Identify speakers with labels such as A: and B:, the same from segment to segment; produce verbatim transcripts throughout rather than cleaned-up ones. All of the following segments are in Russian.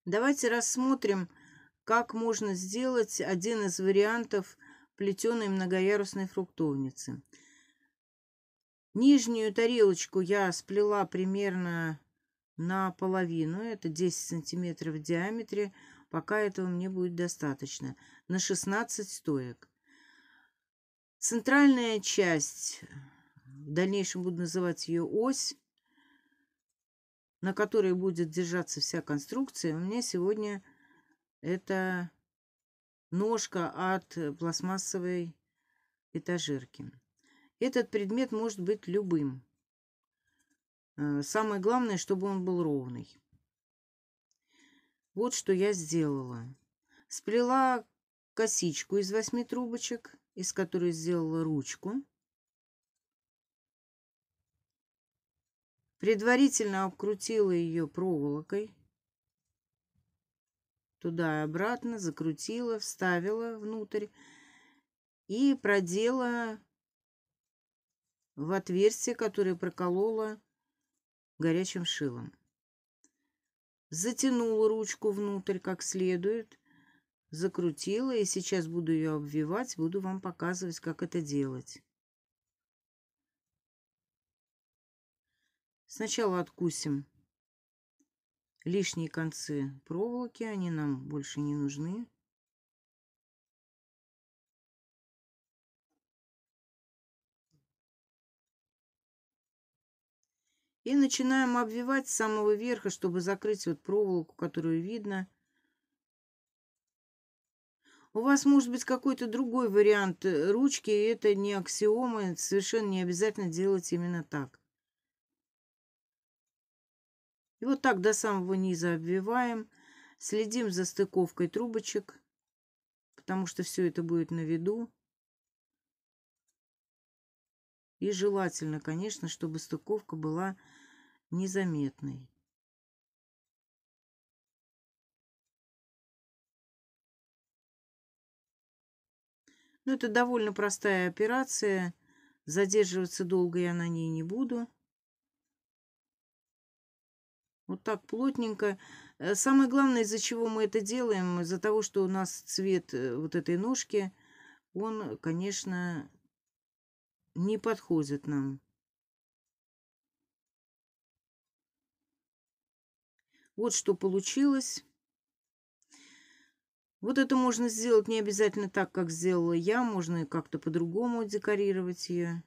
A: Давайте рассмотрим, как можно сделать один из вариантов плетеной многоярусной фруктовницы. Нижнюю тарелочку я сплела примерно наполовину, это десять сантиметров в диаметре, пока этого мне будет достаточно, на шестнадцать стоек. Центральная часть, в дальнейшем буду называть ее ось, на которой будет держаться вся конструкция, у меня сегодня это ножка от пластмассовой этажерки. Этот предмет может быть любым. Самое главное, чтобы он был ровный. Вот что я сделала. Сплела косичку из восьми трубочек, из которой сделала ручку. Предварительно обкрутила ее проволокой. Туда и обратно закрутила, вставила внутрь и продела в отверстие, которое проколола горячим шилом. Затянула ручку внутрь как следует, закрутила, и сейчас буду ее обвивать, буду вам показывать, как это делать. Сначала откусим лишние концы проволоки, они нам больше не нужны. И начинаем обвивать с самого верха, чтобы закрыть вот проволоку, которую видно. У вас может быть какой-то другой вариант ручки, и это не аксиома, совершенно не обязательно делать именно так. И вот так до самого низа обвиваем. Следим за стыковкой трубочек, потому что все это будет на виду. И желательно, конечно, чтобы стыковка была незаметной. Но это довольно простая операция. Задерживаться долго я на ней не буду. Вот так плотненько. Самое главное, из-за чего мы это делаем, из-за того, что у нас цвет вот этой ножки, он, конечно, не подходит нам. Вот что получилось. Вот это можно сделать не обязательно так, как сделала я. Можно и как-то по-другому декорировать ее.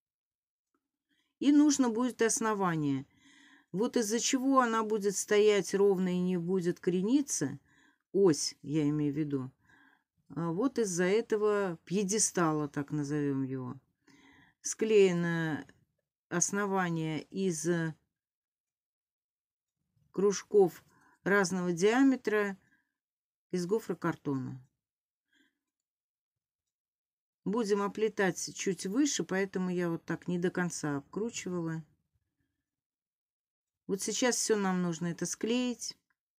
A: И нужно будет основание. Вот из-за чего она будет стоять ровно и не будет крениться, ось, я имею в виду, вот из-за этого пьедестала, так назовем его, склеено основание из кружков разного диаметра из гофрокартона. Будем оплетать чуть выше, поэтому я вот так не до конца обкручивала. Вот сейчас все нам нужно это склеить.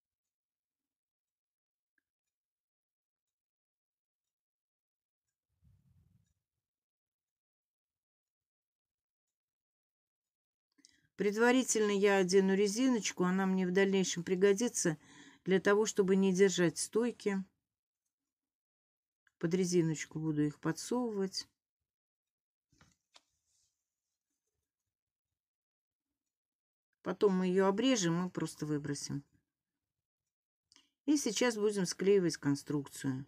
A: Предварительно я одену резиночку, она мне в дальнейшем пригодится для того, чтобы не держать стойки. Под резиночку буду их подсовывать. Потом мы ее обрежем и просто выбросим. И сейчас будем склеивать конструкцию.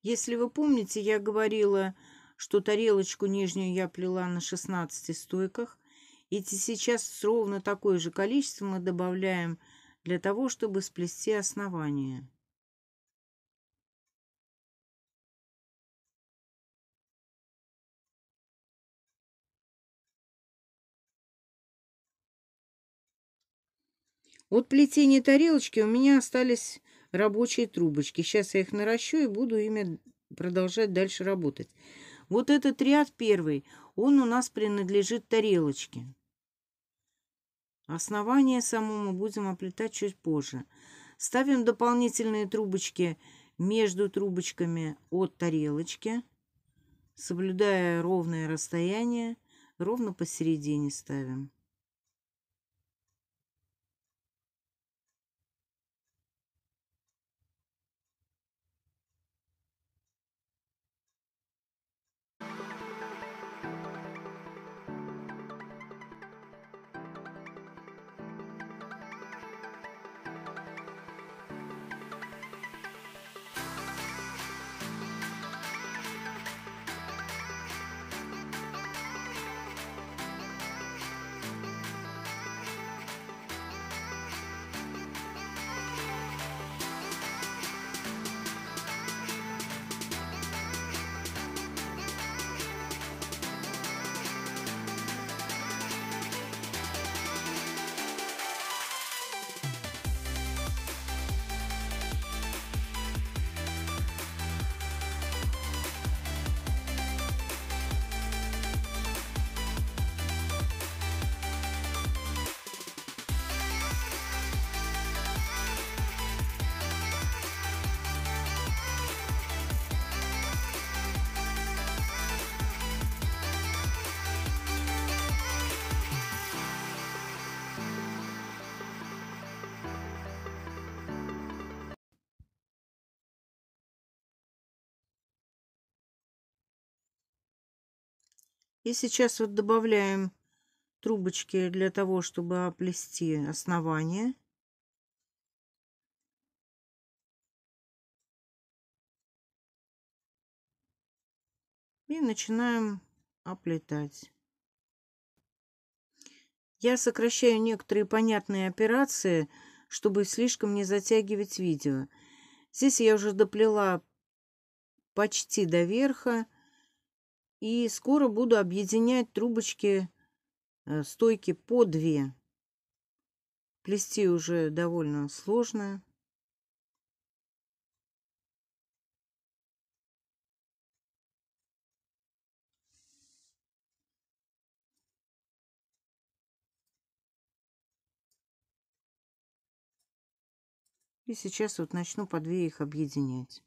A: Если вы помните, я говорила, что тарелочку нижнюю я плела на шестнадцати стойках. И сейчас ровно такое же количество мы добавляем для того, чтобы сплести основание. От плетения тарелочки у меня остались рабочие трубочки. Сейчас я их наращу и буду ими продолжать дальше работать. Вот этот ряд первый, он у нас принадлежит тарелочке. Основание само мы будем оплетать чуть позже. Ставим дополнительные трубочки между трубочками от тарелочки, соблюдая ровное расстояние, ровно посередине ставим. И сейчас вот добавляем трубочки для того, чтобы оплести основание. И начинаем оплетать. Я сокращаю некоторые понятные операции, чтобы слишком не затягивать видео. Здесь я уже доплела почти до верха. И скоро буду объединять трубочки, стойки по две. Плести уже довольно сложно. И сейчас вот начну по две их объединять.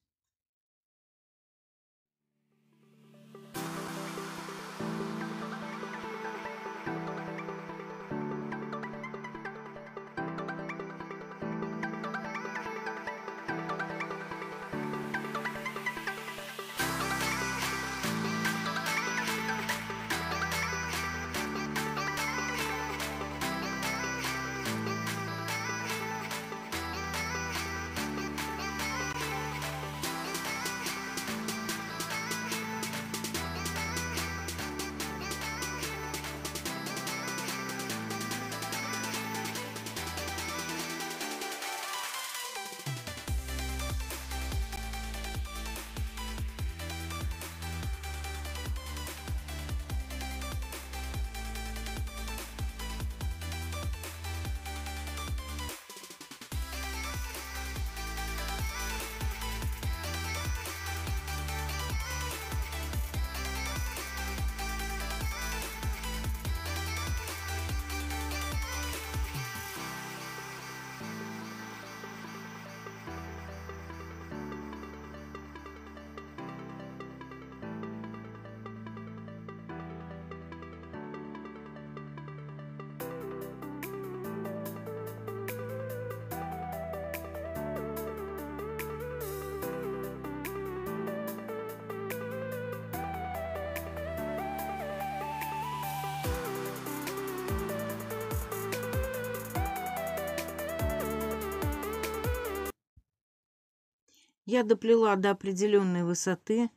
A: Я доплела до определенной высоты.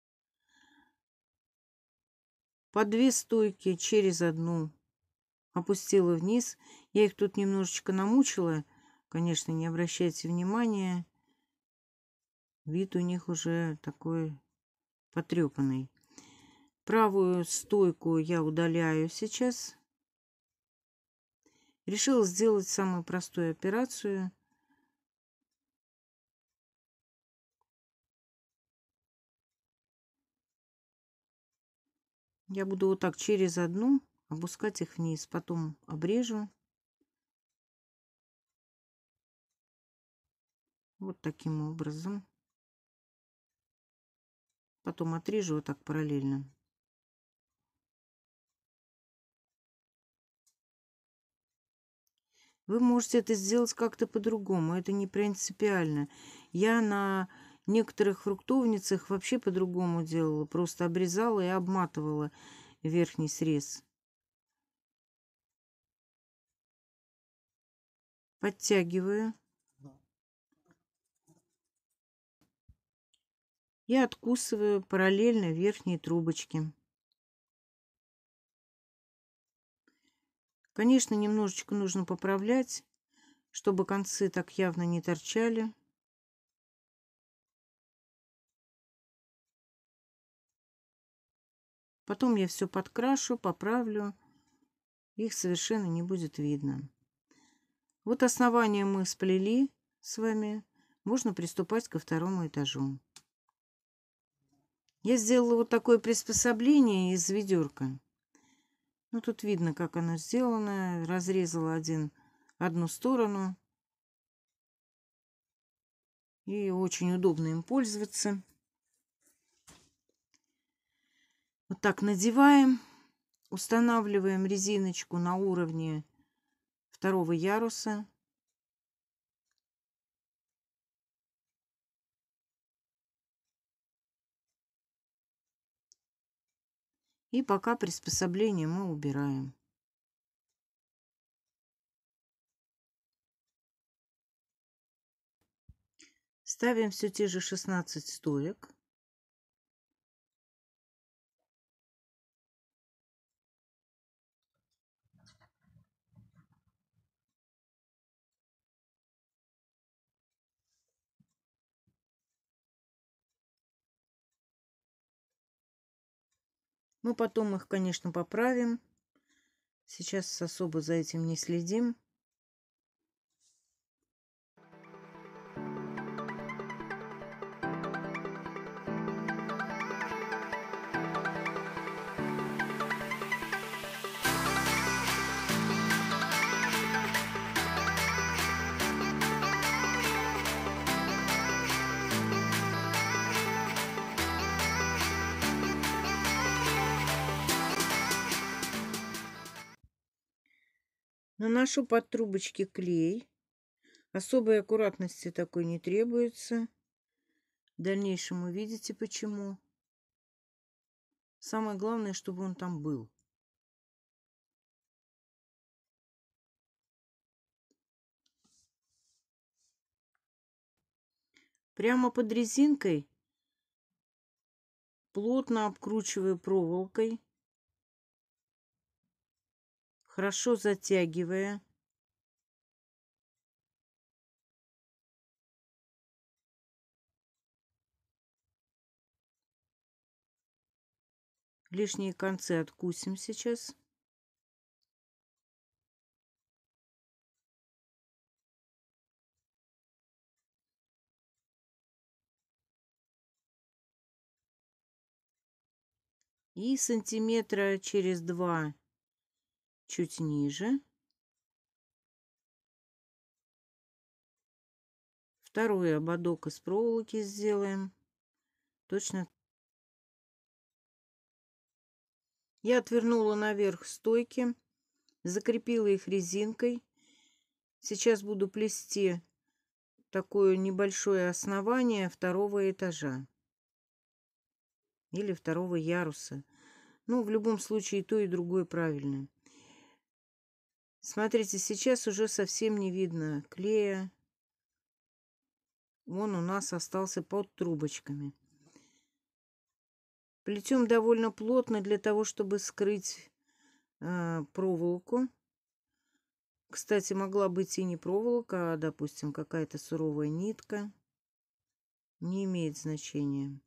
A: По две стойки через одну опустила вниз. Я их тут немножечко намучила. Конечно, не обращайте внимания. Вид у них уже такой потрепанный. Правую стойку я удаляю сейчас. Решила сделать самую простую операцию. Я буду вот так через одну опускать их вниз. Потом обрежу. Вот таким образом. Потом отрежу вот так параллельно. Вы можете это сделать как-то по-другому. Это не принципиально. Я на некоторых фруктовницах вообще по-другому делала. Просто обрезала и обматывала верхний срез. Подтягиваю. И откусываю параллельно верхние трубочки. Конечно, немножечко нужно поправлять, чтобы концы так явно не торчали. Потом я все подкрашу, поправлю. Их совершенно не будет видно. Вот основание мы сплели с вами. Можно приступать ко второму этажу. Я сделала вот такое приспособление из ведерка. Ну, тут видно, как оно сделано. Разрезала один, одну сторону. И очень удобно им пользоваться. Вот так надеваем. Устанавливаем резиночку на уровне второго яруса. И пока приспособление мы убираем. Ставим все те же шестнадцать стоек. Мы потом их, конечно, поправим. Сейчас особо за этим не следим. Наношу под трубочки клей. Особой аккуратности такой не требуется. В дальнейшем увидите почему. Самое главное, чтобы он там был. Прямо под резинкой плотно обкручиваю проволокой, хорошо затягивая. Лишние концы откусим сейчас. И сантиметра через два чуть ниже. Второй ободок из проволоки сделаем. Точно. Я отвернула наверх стойки, закрепила их резинкой. Сейчас буду плести такое небольшое основание второго этажа или второго яруса. Ну, в любом случае, и то, и другое правильно. Смотрите, сейчас уже совсем не видно клея. он у нас остался под трубочками. Плетем довольно плотно для того, чтобы скрыть э, проволоку. Кстати, могла быть и не проволока, а, допустим, какая-то суровая нитка. Не имеет значения.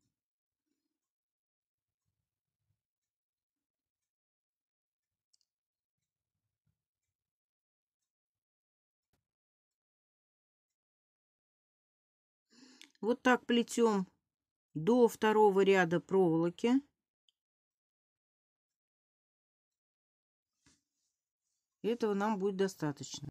A: Вот так плетем до второго ряда проволоки. Этого нам будет достаточно.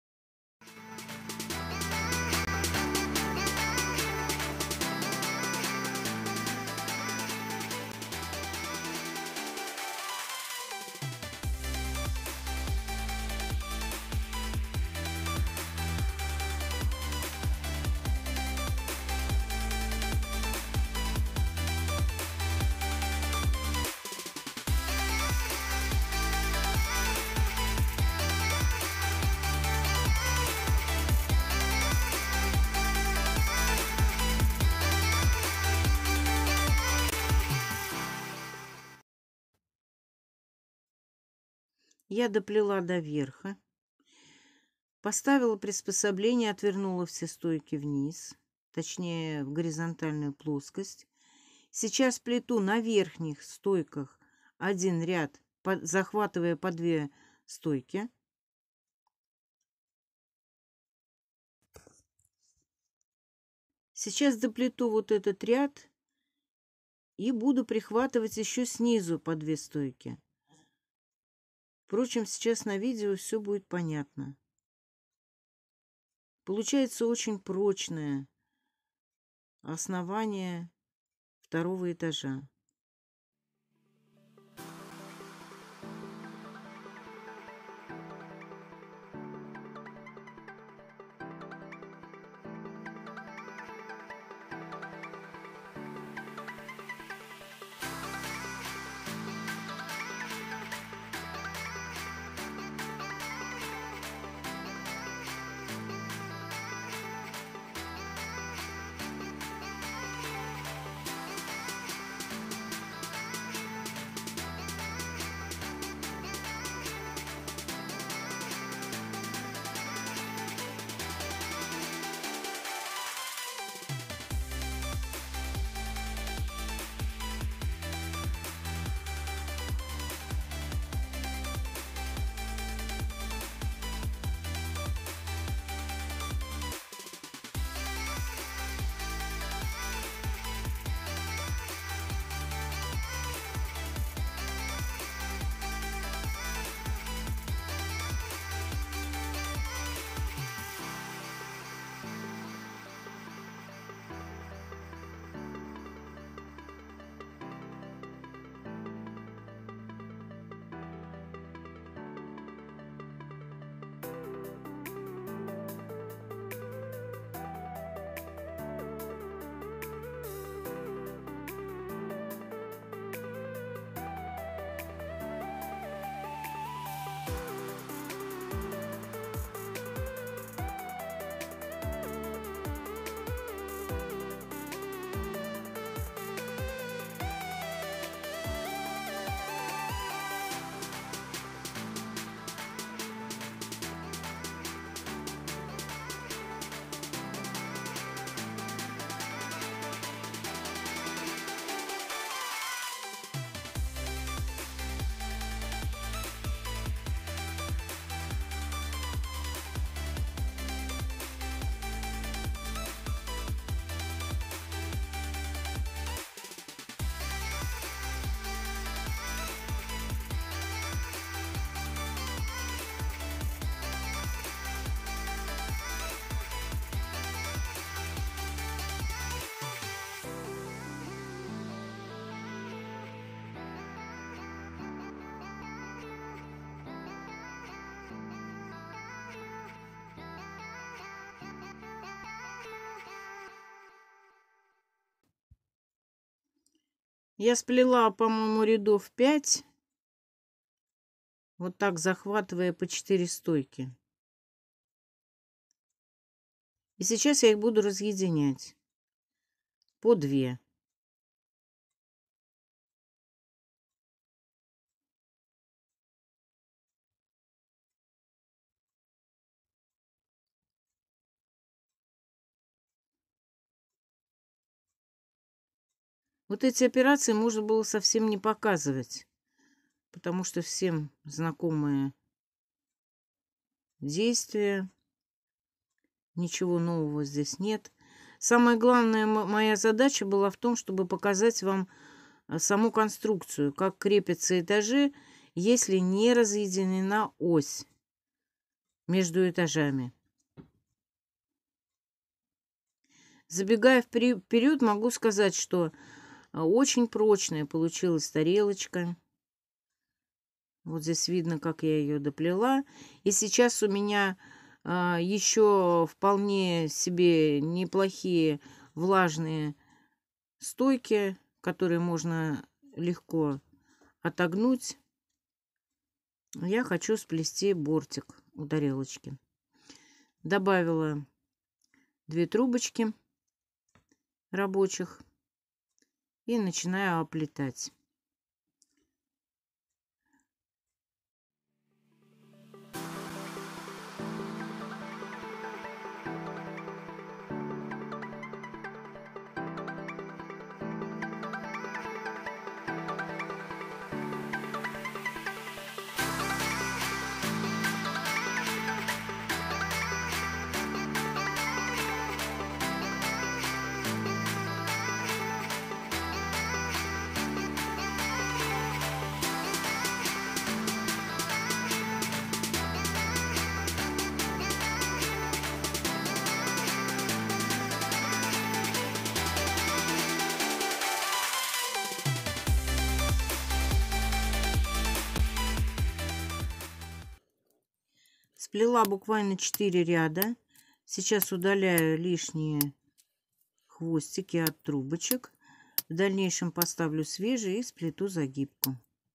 A: Я доплела до верха, поставила приспособление, отвернула все стойки вниз, точнее в горизонтальную плоскость. Сейчас плету на верхних стойках один ряд, захватывая по две стойки. Сейчас доплету вот этот ряд и буду прихватывать еще снизу по две стойки. Впрочем, сейчас на видео все будет понятно. Получается очень прочное основание второго этажа. Я сплела, по-моему, рядов пять, вот так захватывая по четыре стойки. И сейчас я их буду разъединять по две. Вот эти операции можно было совсем не показывать, потому что всем знакомые действия. Ничего нового здесь нет. Самая главная моя задача была в том, чтобы показать вам саму конструкцию, как крепятся этажи, если не разъединена ось между этажами. Забегая вперед, могу сказать, что очень прочная получилась тарелочка. Вот здесь видно, как я ее доплела. И сейчас у меня а, еще вполне себе неплохие влажные стойки, которые можно легко отогнуть. Я хочу сплести бортик у тарелочки. Добавила две трубочки рабочих и начинаю оплетать. Сплела буквально четыре ряда. Сейчас удаляю лишние хвостики от трубочек. В дальнейшем поставлю свежие и сплету загибку.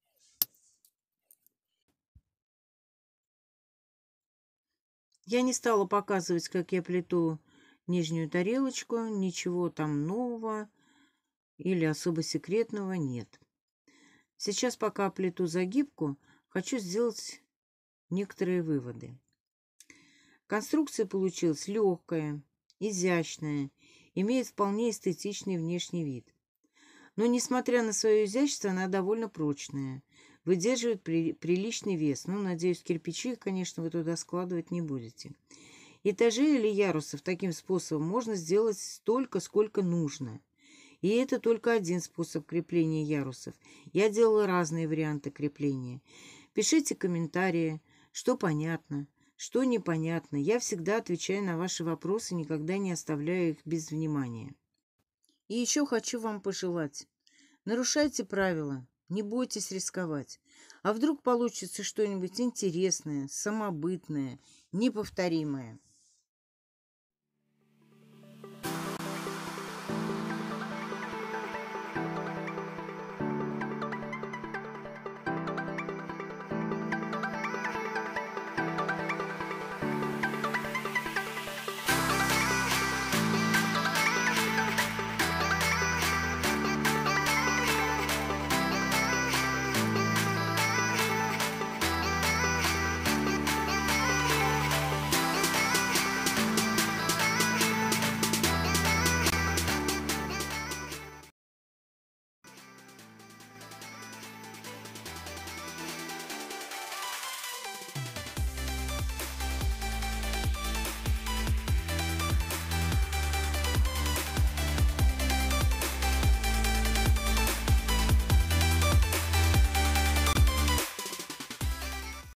A: Я не стала показывать, как я плету нижнюю тарелочку. Ничего там нового или особо секретного нет. Сейчас, пока плету загибку, хочу сделать некоторые выводы. Конструкция получилась легкая, изящная, имеет вполне эстетичный внешний вид. Но, несмотря на свое изящество, она довольно прочная, выдерживает при, приличный вес. Ну, надеюсь, кирпичи, конечно, вы туда складывать не будете. Этажи или ярусов таким способом можно сделать столько, сколько нужно. И это только один способ крепления ярусов. Я делала разные варианты крепления. Пишите комментарии, что понятно, что непонятно. Я всегда отвечаю на ваши вопросы, никогда не оставляю их без внимания. И еще хочу вам пожелать. Нарушайте правила, не бойтесь рисковать. А вдруг получится что-нибудь интересное, самобытное, неповторимое.